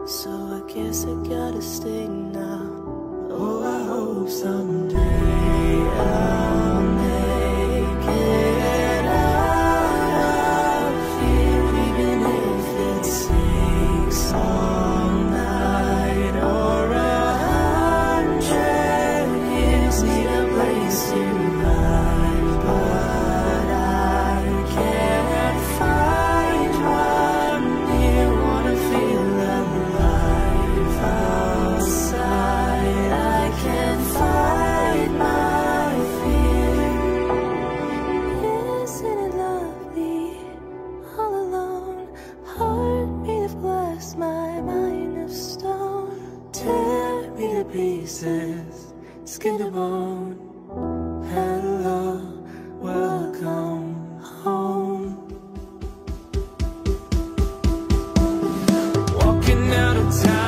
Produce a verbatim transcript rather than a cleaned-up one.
so I guess I gotta stay now. Oh, I hope someday I'll make it out of here, even if it takes all night or a hundred years. Need a place to hide, but I can't find one here. Wanna feel alive outside. I can't fight my fear. Isn't it lovely, all alone? Heart made of glass, my mind of stone. Tear me to pieces, skin to bone. Hello, welcome home. Walking out of town.